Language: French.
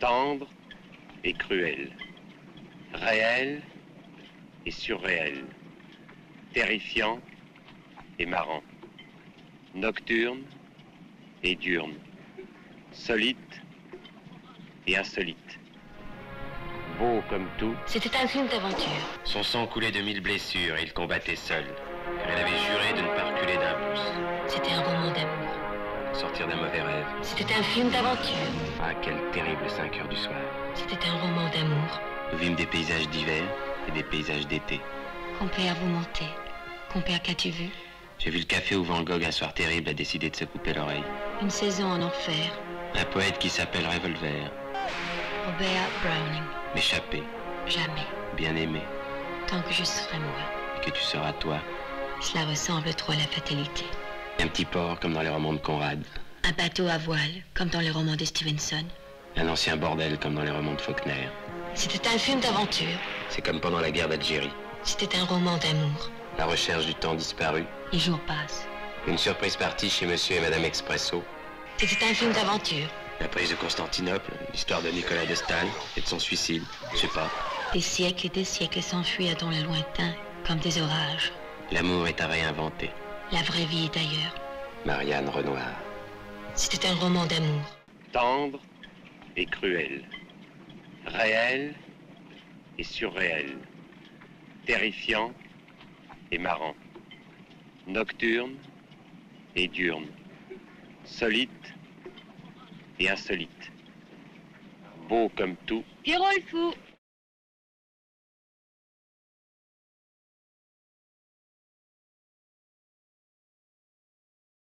Tendre et cruel. Réel et surréel. Terrifiant et marrant. Nocturne et diurne. Solide et insolite. Beau comme tout. C'était un film d'aventure. Son sang coulait de 1000 blessures et il combattait seul. Car elle avait juré de ne pas reculer d'un pouce. C'était un roman d'amour. Sortir d'un mauvais rêve. C'était un film d'aventure. Ah, quelle terrible 5 heures du soir. C'était un roman d'amour. Nous vîmes des paysages d'hiver et des paysages d'été. Compère, vous mentez. Compère, qu'as-tu vu? J'ai vu le café où Van Gogh, un soir terrible, a décidé de se couper l'oreille. Une saison en enfer. Un poète qui s'appelle Revolver. Robert Browning. M'échapper, Jamais. bien aimé. Tant que je serai moi. Et que tu seras toi. Cela ressemble trop à la fatalité. Un petit port comme dans les romans de Conrad. Un bateau à voile, comme dans les romans de Stevenson. Un ancien bordel comme dans les romans de Faulkner. C'était un film d'aventure. C'est comme pendant la guerre d'Algérie. C'était un roman d'amour. La recherche du temps disparu. Les jours passent. Une surprise partie chez Monsieur et Madame Expresso. C'était un film d'aventure. La prise de Constantinople, l'histoire de Nicolas de Staël et de son suicide. Je sais pas. Des siècles et des siècles s'enfuirent dans le lointain, comme des orages. L'amour est à réinventer. La vraie vie est ailleurs. Marianne Renoir. C'était un roman d'amour. Tendre et cruel. Réel et surréel. Terrifiant et marrant. Nocturne et diurne. Solide et insolite. Beau comme tout. Pierrot le fou.